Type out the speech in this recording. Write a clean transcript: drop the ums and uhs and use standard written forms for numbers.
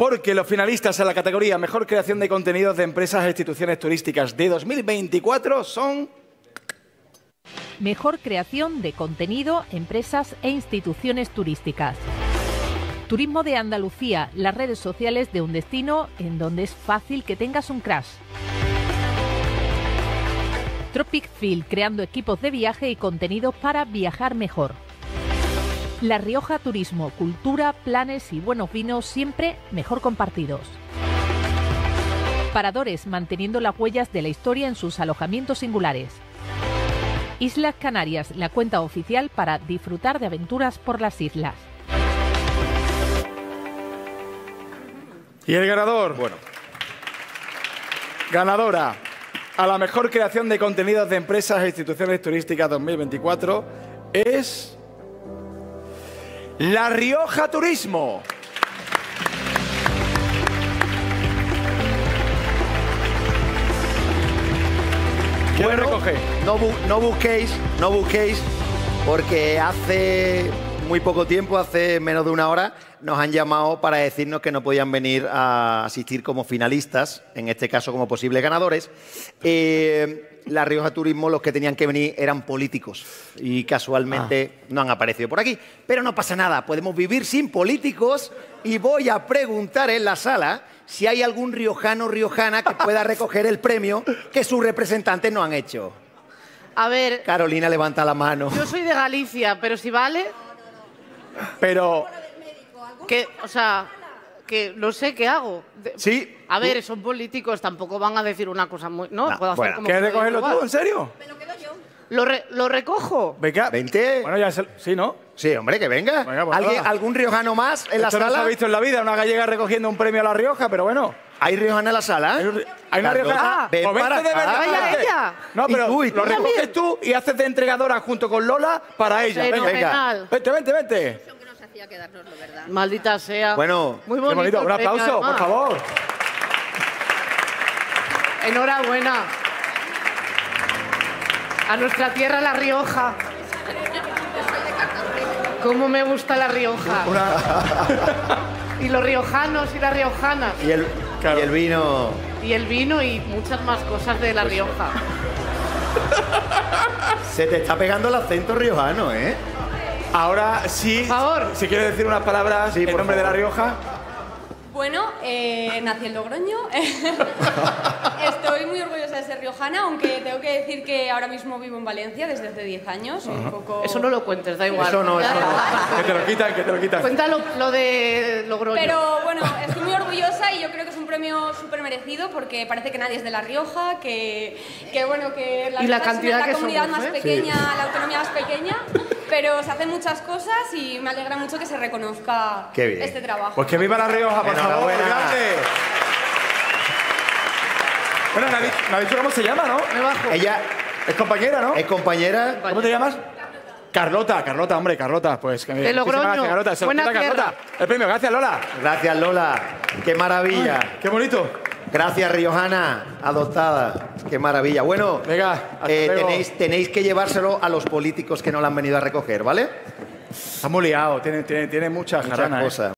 porque los finalistas en la categoría Mejor Creación de Contenidos de Empresas e Instituciones Turísticas de 2024 son... Mejor creación de contenido, empresas e instituciones turísticas. Turismo de Andalucía, las redes sociales de un destino en donde es fácil que tengas un crash. Tropic Field, creando equipos de viaje y contenidos para viajar mejor. La Rioja Turismo, cultura, planes y buenos vinos siempre mejor compartidos. Paradores, manteniendo las huellas de la historia en sus alojamientos singulares. Islas Canarias, la cuenta oficial para disfrutar de aventuras por las islas. Y el ganador, ganadora a la Mejor Creación de Contenidos de Empresas e Instituciones Turísticas 2024 es... La Rioja Turismo. Bueno, no busquéis, porque hace muy poco tiempo, hace menos de una hora, nos han llamado para decirnos que no podían venir a asistir como finalistas, en este caso como posibles ganadores. La Rioja Turismo, los que tenían que venir eran políticos y casualmente no han aparecido por aquí. Pero no pasa nada, podemos vivir sin políticos y voy a preguntar en la sala si hay algún riojano o riojana que pueda recoger el premio que sus representantes no han hecho. A ver... Carolina, levanta la mano. Yo soy de Galicia, pero si vale... Pero... O sea, que no sé qué hago. Sí. A ver, son políticos, tampoco van a decir una cosa muy... No, puedo hacer bueno, como... ¿quieres recogerlo tú, en serio? Me lo quedo yo. ¿Lo recojo? Venga. Vente. Bueno, ya sí, ¿no? Sí, hombre, que venga. Venga, pues ¿Algún riojano más en la Esto sala? no se ha visto en la vida, una gallega recogiendo un premio a La Rioja, pero bueno. ¿Hay riojana en la sala? Hay una riojana. Ven Pues para vente de acá. verdad. Vaya ella. No, pero Uy, lo recoges tú y haces de entregadora junto con Lola para ella. Venga, Fenomenal. vente. Maldita sea. Bueno, muy Qué bonito. el Un premio, aplauso, por además. favor. Enhorabuena. A nuestra tierra, La Rioja. Cómo me gusta La Rioja. Y los riojanos y las riojanas. y el vino... Y el vino y muchas más cosas de La Rioja. Se te está pegando el acento riojano, ¿eh? Ahora sí, Por favor. si quieres decir unas palabras en nombre de La Rioja. Bueno, nací en Logroño. Estoy muy orgullosa de ser riojana, aunque tengo que decir que ahora mismo vivo en Valencia desde hace 10 años. Un poco... Eso no lo cuentes, da igual. Eso no. Que te lo quitan. Cuéntalo lo de Logroño. Pero bueno, estoy muy orgullosa y yo creo que es un premio súper merecido porque parece que nadie es de La Rioja, que bueno, que Y la Rioja cantidad es que la comunidad somos, más ¿eh? pequeña, la autonomía más pequeña, pero se hacen muchas cosas y me alegra mucho que se reconozca Qué bien. este trabajo. Pues que viva La Rioja, por favor. Enhorabuena. Grande. Bueno, me ha dicho cómo se llama, ¿no? Me bajo. Ella Es compañera, ¿no? es compañera... ¿Cómo te llamas? Carlota, hombre, Carlota. Pues que De Logroño. muchísimas gracias, Carlota. Se lo Buena quita Carlota. tierra. El premio, gracias, Lola. Gracias, Lola. Qué maravilla. Qué bonito. Gracias, riojana, adoptada. Qué maravilla. Bueno, Venga, hasta luego. tenéis que llevárselo a los políticos que no lo han venido a recoger, ¿vale? Está muy liado, tiene muchas Muchas jaranas. cosas.